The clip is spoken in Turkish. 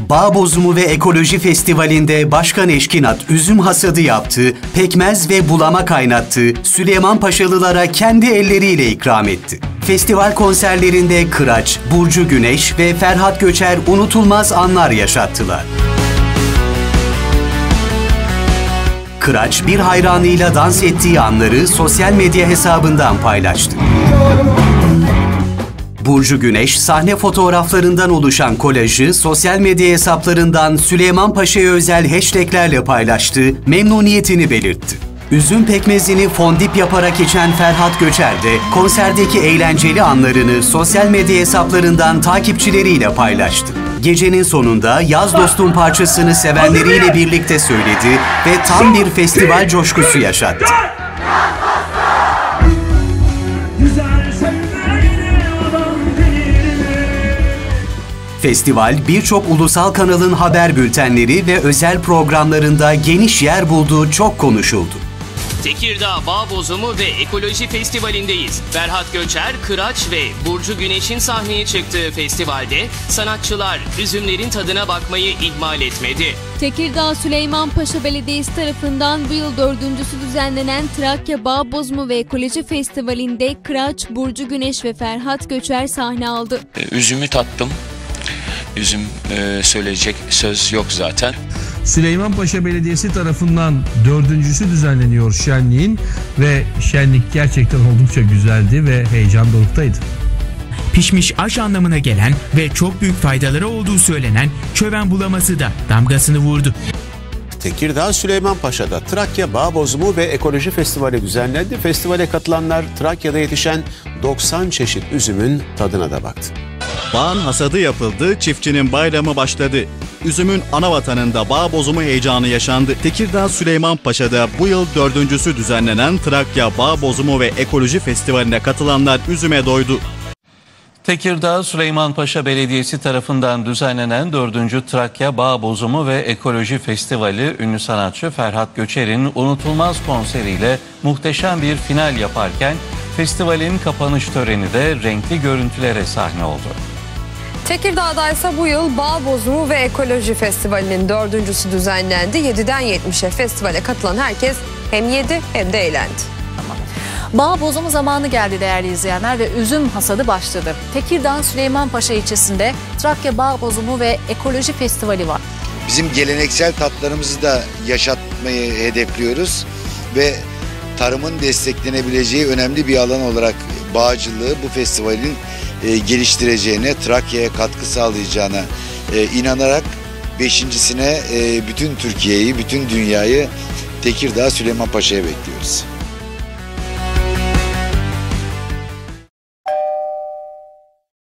Bağ Bozumu ve Ekoloji Festivali'nde Başkan Eşkinat üzüm hasadı yaptı, pekmez ve bulama kaynattı, Süleymanpaşalılara kendi elleriyle ikram etti. Festival konserlerinde Kıraç, Burcu Güneş ve Ferhat Göçer unutulmaz anlar yaşattılar. Kıraç bir hayranıyla dans ettiği anları sosyal medya hesabından paylaştı. Burcu Güneş, sahne fotoğraflarından oluşan kolajı sosyal medya hesaplarından Süleymanpaşa'ya özel hashtaglerle paylaştı, memnuniyetini belirtti. Üzüm pekmezini fondip yaparak içen Ferhat Göçer de konserdeki eğlenceli anlarını sosyal medya hesaplarından takipçileriyle paylaştı. Gecenin sonunda Yaz Dostum parçasını sevenleriyle birlikte söyledi ve tam bir festival coşkusu yaşattı. Festival, birçok ulusal kanalın haber bültenleri ve özel programlarında geniş yer bulduğu çok konuşuldu. Tekirdağ Bağ Bozumu ve Ekoloji Festivali'ndeyiz. Ferhat Göçer, Kıraç ve Burcu Güneş'in sahneye çıktığı festivalde sanatçılar üzümlerin tadına bakmayı ihmal etmedi. Tekirdağ Süleymanpaşa Belediyesi tarafından bu yıl 4.'sü düzenlenen Trakya Bağ Bozumu ve Ekoloji Festivali'nde Kıraç, Burcu Güneş ve Ferhat Göçer sahne aldı. Üzümü tattım. Üzüm söyleyecek söz yok zaten. Süleymanpaşa Belediyesi tarafından 4.'sü düzenleniyor şenliğin ve şenlik gerçekten oldukça güzeldi ve heyecan doruktaydı. Pişmiş aş anlamına gelen ve çok büyük faydaları olduğu söylenen çöven bulaması da damgasını vurdu. Tekirdağ Süleymanpaşa'da Trakya Bağ Bozumu ve Ekoloji Festivali düzenlendi. Festivale katılanlar Trakya'da yetişen 90 çeşit üzümün tadına da baktı. Bağın hasadı yapıldı, çiftçinin bayramı başladı. Üzümün ana vatanında bağ bozumu heyecanı yaşandı. Tekirdağ Süleymanpaşa'da bu yıl 4.'sü düzenlenen Trakya Bağ Bozumu ve Ekoloji Festivali'ne katılanlar üzüme doydu. Tekirdağ Süleymanpaşa Belediyesi tarafından düzenlenen 4. Trakya Bağ Bozumu ve Ekoloji Festivali ünlü sanatçı Ferhat Göçer'in unutulmaz konseriyle muhteşem bir final yaparken festivalin kapanış töreni de renkli görüntülere sahne oldu. Tekirdağ'da ise bu yıl Bağ Bozumu ve Ekoloji Festivali'nin 4.'sü düzenlendi. 7'den 70'e festivale katılan herkes hem yedi hem de eğlendi. Bağ bozumu zamanı geldi değerli izleyenler ve üzüm hasadı başladı. Tekirdağ Süleymanpaşa ilçesinde Trakya Bağ Bozumu ve Ekoloji Festivali var. Bizim geleneksel tatlarımızı da yaşatmayı hedefliyoruz ve tarımın desteklenebileceği önemli bir alan olarak bağcılığı bu festivalin geliştireceğine, Trakya'ya katkı sağlayacağına inanarak 5.'sine bütün Türkiye'yi, bütün dünyayı Tekirdağ Süleymanpaşa'ya bekliyoruz.